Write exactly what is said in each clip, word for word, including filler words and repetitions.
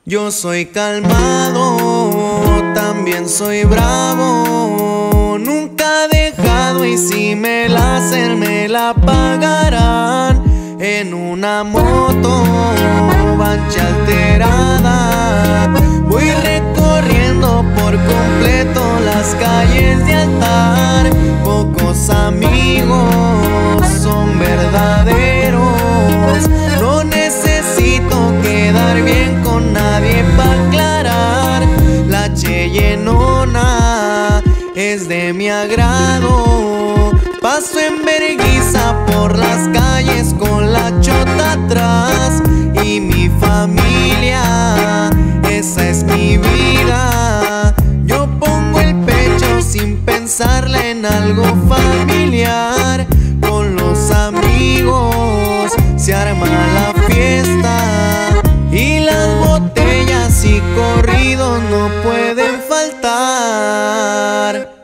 Yo soy calmado, también soy bravo. Nunca he dejado y si me la hacen me la pagarán. En una moto, bancha alterada, voy recorriendo por completo las calles de Altar. Pocos amigos son verdaderos. No necesito quedar bien con nadie para aclarar. La Cheyenona es de mi agrado. Paso en vergüenza por las calles con la chota atrás. Y mi familia, esa es mi vida. Yo pongo el pecho sin pensarle en algo familiar. Con los amigos se arma la fiesta y las botellas y corridos no pueden faltar.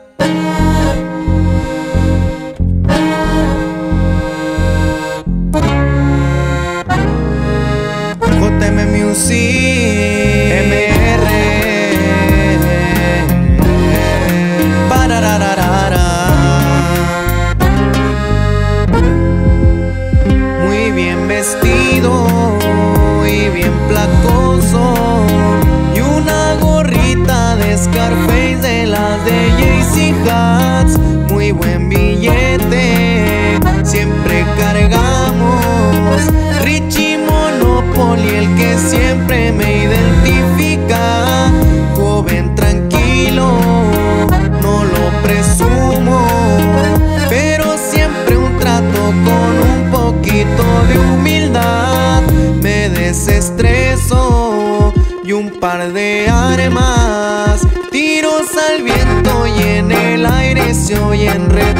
J M Music, M R, parararara. Muy bien vestido y bien placoso, y una gorrita de Scarface de las de Jay-Z Hats. Muy buen billete, siempre cargamos. Richie Monopoly, el que siempre me identifica. Joven tranquilo, no lo presumo, pero siempre un trato con un poquito de humildad. Me desestreso y un par de armas, tiros al viento y en el aire se oyen re